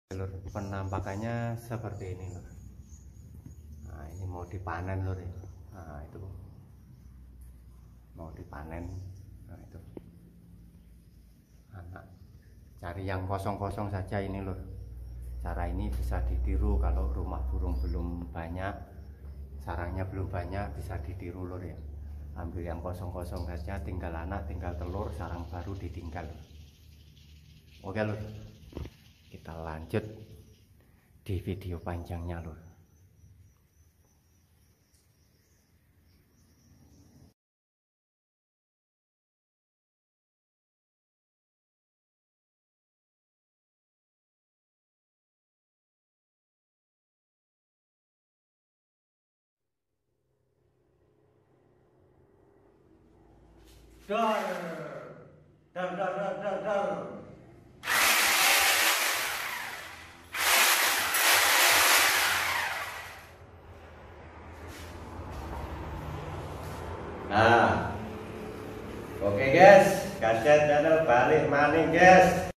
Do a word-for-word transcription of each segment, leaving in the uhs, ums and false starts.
Lur, penampakannya seperti ini lur. Nah, ini mau dipanen lur ya. Nah, itu mau dipanen. Nah, itu anak. Cari yang kosong-kosong saja ini lur. Cara ini bisa ditiru kalau rumah burung belum banyak, sarangnya belum banyak, bisa ditiru lur ya. Ambil yang kosong-kosong saja, tinggal anak, tinggal telur, sarang baru ditinggal. Oke lur, kita lanjut di video panjangnya lur. Dar, dar, dar, dar, dar, dar. Nah, oke guys, Kaset channel balik maning guys.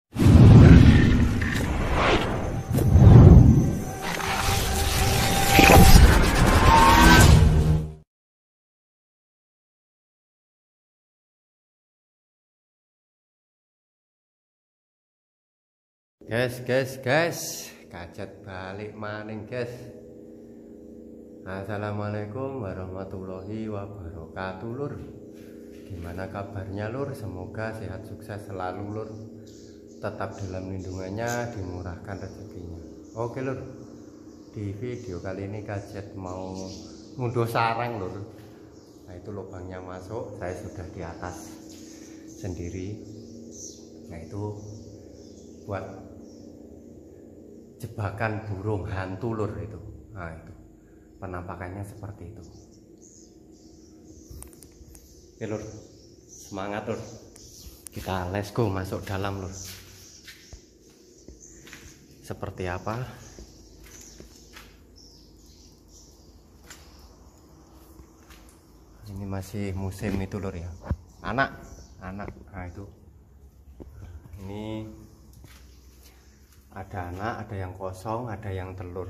Guys, guys, guys, Kaset balik maning guys. Assalamualaikum warahmatullahi wabarakatuh lur. Gimana kabarnya lur? Semoga sehat sukses selalu lur. Tetap dalam lindungannya, dimurahkan rezekinya. Oke lur, di video kali ini Kaset mau ngunduh sarang lur. Nah itu lubangnya masuk, saya sudah di atas sendiri. Nah itu buat jebakan burung hantu lur itu. Nah itu penampakannya seperti itu. Oke lur, semangat lur, kita let's go masuk dalam lur. Seperti apa ini, masih musim itu lur ya, anak anak. Nah itu ini ada anak, ada yang kosong, ada yang telur.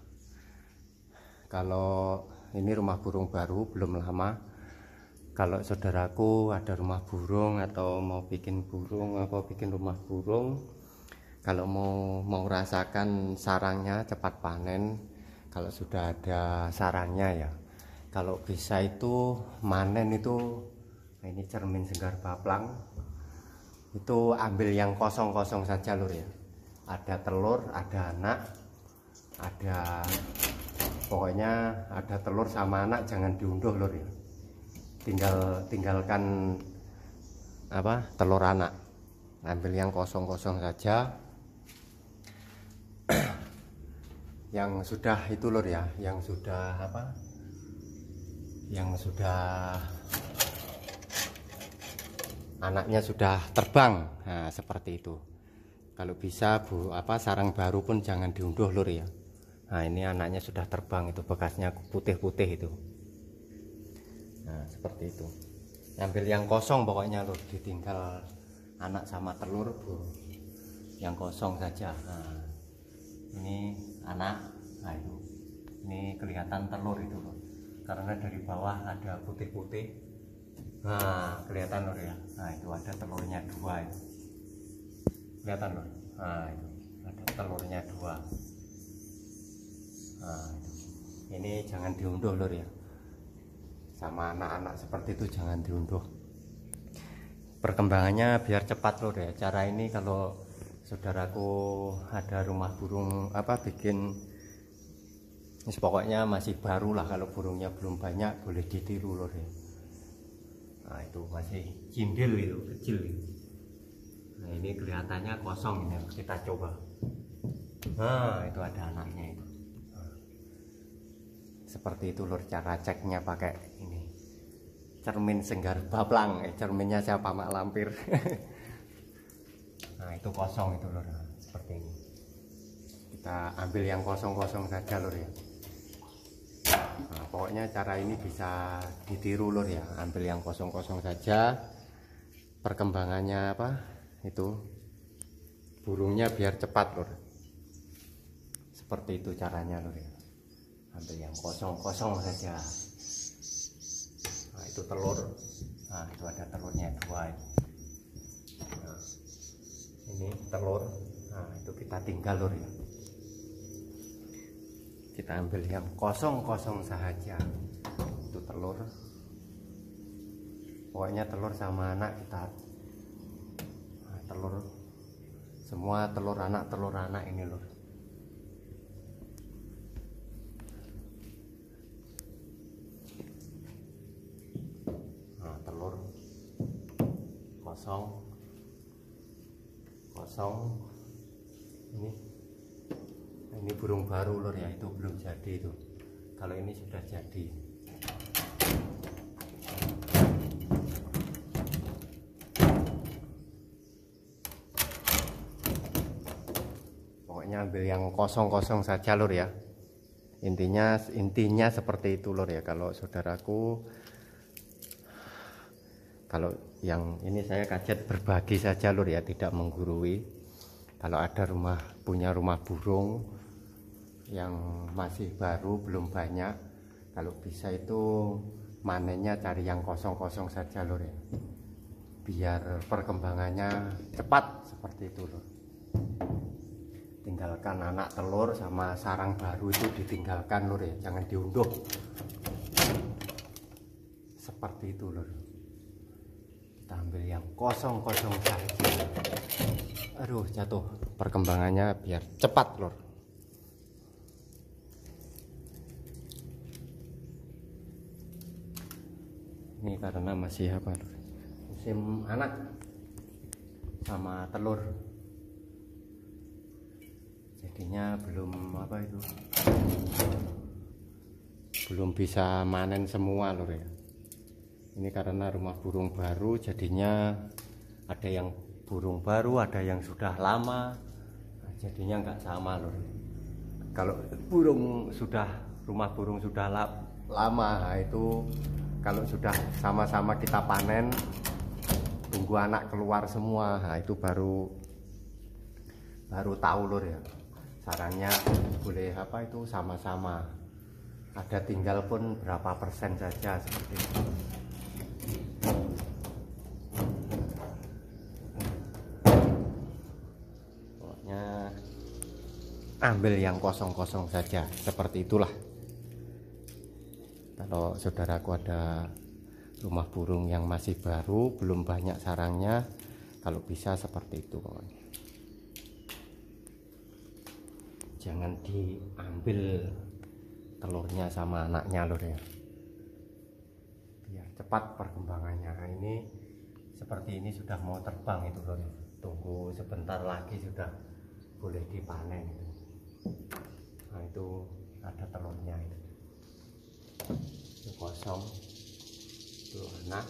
Kalau ini rumah burung baru, belum lama. Kalau saudaraku ada rumah burung atau mau bikin burung atau bikin rumah burung, kalau mau mau rasakan sarangnya cepat panen, kalau sudah ada sarangnya ya, kalau bisa itu manen itu. Nah ini cermin Senggar Baplang, itu ambil yang kosong-kosong saja lur ya. Ada telur, ada anak, ada pokoknya ada telur sama anak, jangan diunduh lur ya. Tinggal tinggalkan apa telur anak, ambil yang kosong-kosong saja. Yang sudah itu lur ya, yang sudah apa yang sudah anaknya sudah terbang. Nah seperti itu. Kalau bisa bu apa sarang baru pun jangan diunduh lur ya. Nah ini anaknya sudah terbang, itu bekasnya putih-putih itu. Nah seperti itu, ambil yang kosong pokoknya lur, ditinggal anak sama telur bu, yang kosong saja. Nah ini anak, nah itu ini kelihatan telur itu lur, karena dari bawah ada putih-putih. Nah kelihatan lur ya. Nah itu ada telurnya dua itu, kelihatan lur. Nah itu ada telurnya dua. Nah itu. Ini jangan diunduh lur ya, sama anak-anak seperti itu jangan diunduh. Perkembangannya biar cepat lur ya. Cara ini kalau saudaraku ada rumah burung apa bikin, pokoknya masih baru lah, kalau burungnya belum banyak boleh ditiru lur ya. Nah itu masih cindil itu, kecil itu. Nah ini kelihatannya kosong, ini kita coba. Nah itu ada anaknya itu. Seperti itu lur cara ceknya, pakai ini cermin Senggar Baplang. Eh cerminnya siapa, Mak Lampir. Nah itu kosong itu lur, seperti ini. Kita ambil yang kosong-kosong saja lur ya. Nah, pokoknya cara ini bisa ditiru lur ya, ambil yang kosong-kosong saja. Perkembangannya apa itu burungnya biar cepat lur. seperti itu caranya lur ya. Ambil yang kosong-kosong saja. Nah itu telur, nah itu ada telurnya dua. Nah, ini telur, nah itu kita tinggal lur ya. Kita ambil yang kosong-kosong saja. Itu telur, pokoknya telur sama anak kita, nah, telur semua telur anak telur anak ini lur. Nah telur kosong kosong ini. Ini burung baru lur ya, itu belum jadi itu. Kalau ini sudah jadi. Pokoknya ambil yang kosong-kosong saja lur ya. Intinya intinya seperti itu lur ya. Kalau saudaraku, kalau yang ini saya kajet berbagi saja lur ya, tidak menggurui. Kalau ada rumah punya rumah burung yang masih baru belum banyak, kalau bisa itu manennya cari yang kosong-kosong saja lur ya, biar perkembangannya cepat seperti itu lur. Tinggalkan anak telur sama sarang baru itu ditinggalkan lur ya, jangan diunduh seperti itu lur. Kita ambil yang kosong-kosong saja. Aduh jatuh, perkembangannya biar cepat lur. Ini karena masih apa lur, musim anak sama telur, jadinya belum apa itu, belum bisa manen semua lur ya. Ini karena rumah burung baru, jadinya ada yang burung baru, ada yang sudah lama, nah, jadinya nggak sama lur. Kalau burung sudah rumah burung sudah lama, nah itu kalau sudah sama-sama kita panen, tunggu anak keluar semua, nah itu baru baru tahu lur ya. Sarangnya boleh apa itu sama-sama, ada tinggal pun berapa persen saja seperti itu. Pokoknya ambil yang kosong-kosong saja, seperti itulah. Kalau saudaraku ada rumah burung yang masih baru, belum banyak sarangnya, kalau bisa seperti itu pokoknya. Jangan diambil telurnya sama anaknya lur ya, biar cepat perkembangannya. Nah, ini seperti ini sudah mau terbang itu lur, tunggu sebentar lagi sudah boleh dipanen itu. Nah itu ada telurnya itu. Itu kosong, itu anak.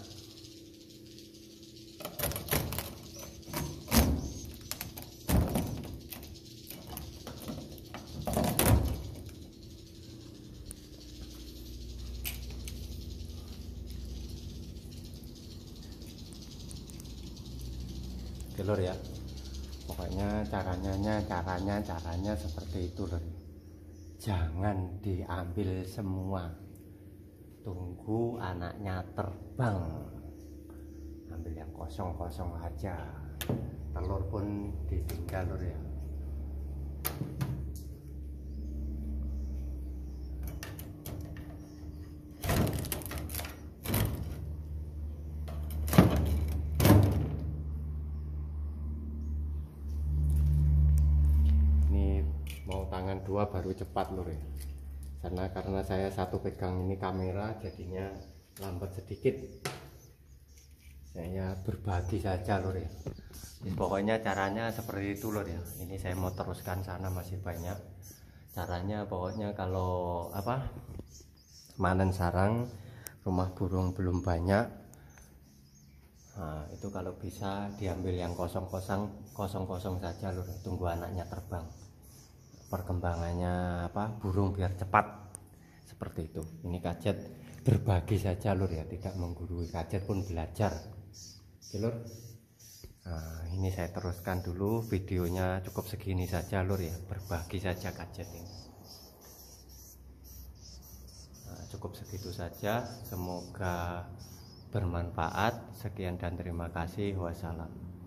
Lur ya, pokoknya caranya caranya caranya seperti itu lur. Jangan diambil semua, tunggu anaknya terbang, ambil yang kosong-kosong aja. Telur pun ditinggal lur ya. Mau tangan dua baru cepat lur ya, karena karena saya satu pegang ini kamera jadinya lambat sedikit. Saya berbagi saja lur ya. Jadi, pokoknya caranya seperti itu lur ya. Ini saya mau teruskan, sana masih banyak caranya. Pokoknya kalau apa manen sarang rumah burung belum banyak, nah itu kalau bisa diambil yang kosong-kosong kosong-kosong saja lur, tunggu anaknya terbang. Perkembangannya apa burung biar cepat seperti itu. Ini kajet berbagi saja lur ya, tidak menggurui. Kajet pun belajar. Oke lur, Nah, ini saya teruskan dulu videonya, cukup segini saja lur ya, berbagi saja gadget ini. Nah, cukup segitu saja, semoga bermanfaat. Sekian dan terima kasih. Wassalam.